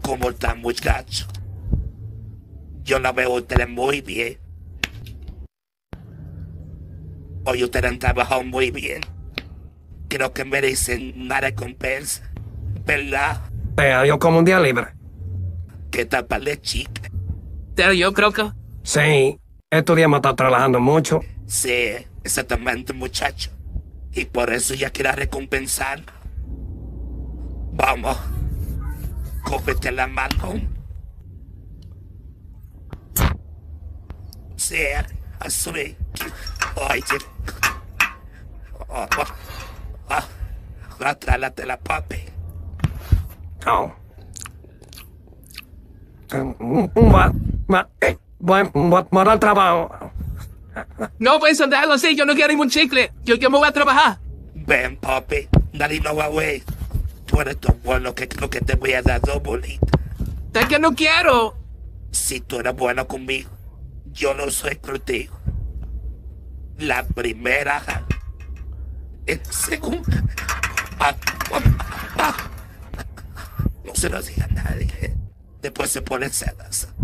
¿Cómo está, muchacho? Yo la veo a ustedes muy bien. Hoy ustedes han trabajado muy bien. Creo que merecen una recompensa, ¿verdad? Yo como un día libre. ¿Qué tal para la chica? Pero yo creo que... Sí, estos días me está trabajando mucho. Sí, exactamente, muchacho. Y por eso ya quiero recompensar. Vamos. Cógete la mano. Sí, así. Oye. Atrálate la papi. Oh. Voy al trabajo. No puedes andarlo así, yo no quiero ningún chicle. Yo me voy a trabajar. Ven, papi. Nadie no va a ver. Tú eres tan bueno que creo que te voy a dar dos bolitas. Es que no quiero. Si tú eres bueno conmigo, yo no soy contigo. La primera, el segunda. No se lo diga a nadie. Después se pone celoso.